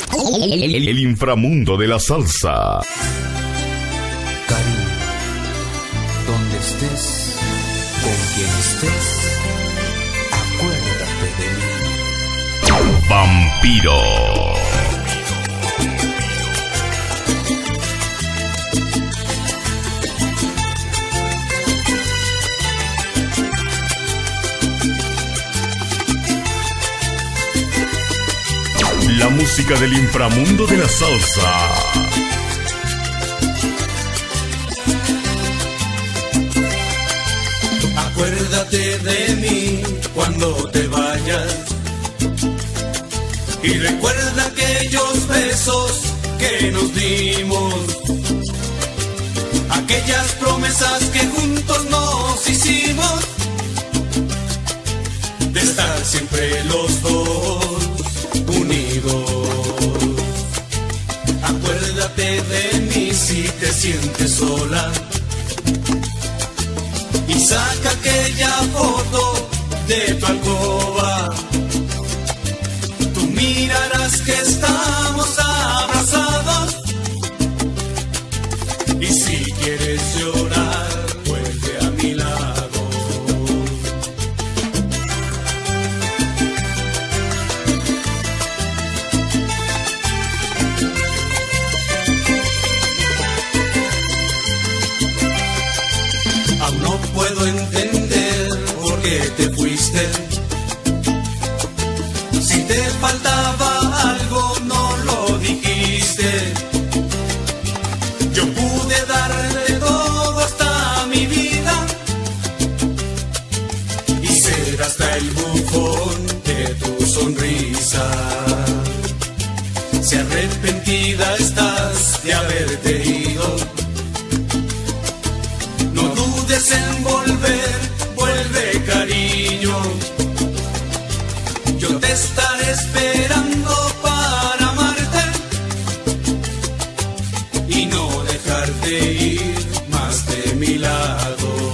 El inframundo de la salsa. Cariño, donde estés, con quien estés, acuérdate de mí. Vampiro. La música del inframundo de la salsa. Acuérdate de mí cuando te vayas y recuerda aquellos besos que nos dimos, aquellas promesas que juntos nos hicimos, de estar siempre los dos unidos. Acuérdate de mí si te sientes sola y saca aquella foto de tu alcoba. Tú mirarás que estamos abrazados y si quieres llorar, vuelve a mi lado. Aún no puedo entender por qué te fuiste. Si te faltaba algo no lo dijiste. Yo pude darle todo hasta mi vida y ser hasta el bufón de tu sonrisa. Si arrepentida estás de haberte ido, no dudes en volver, vuelve cariño. Yo te estaré esperando para amarte y no dejarte ir más de mi lado.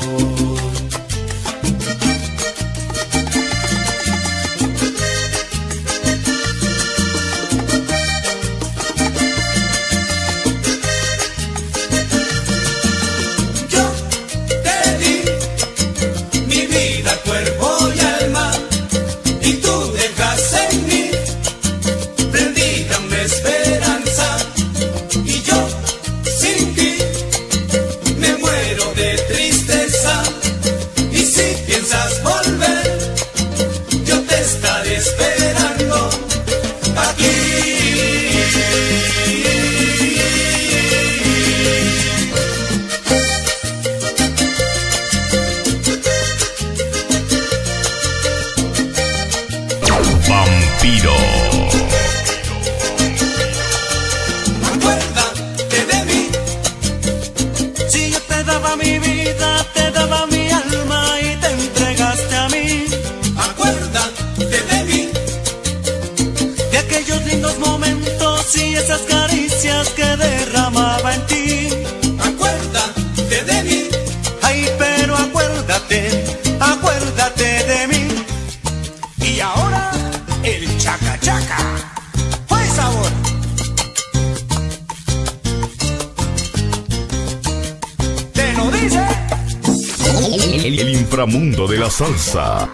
Cuerpo y alma, y tú dejas en mí prendida una esperanza, y yo sin ti me muero de tristeza. Y si piensas volver, yo te estaré esperando aquí. Vampiro. Acuérdate de mí. Si yo te daba mi vida, te daba mi alma y te entregaste a mí. Acuérdate de mí. De aquellos lindos momentos y esas caricias que derramaba en ti. Acuérdate de mí. Ay, pero acuérdate, acuérdate de mí. Y ahora el chaca chaca. ¡Fue sabor! Te lo dice El inframundo de la salsa.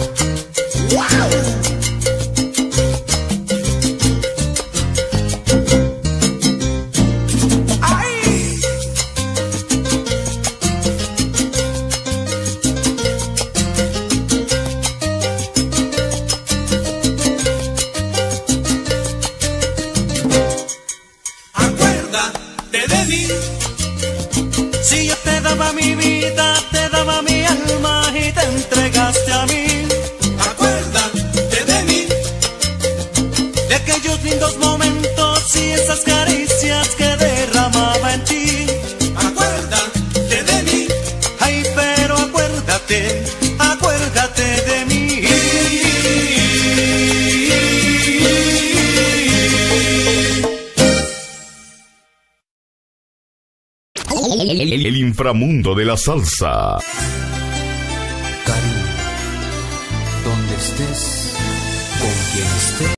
¡Ay! Acuérdate de mí. Si yo te daba mi vida, te daba mi alma y te entregaste a mí. Acuérdate de mí. De aquellos lindos momentos y esas caricias que derramaba en ti. Acuérdate de mí. Ay, pero acuérdate, acuérdate de mí. El inframundo de la salsa. Cariño, donde estés, con quien estés.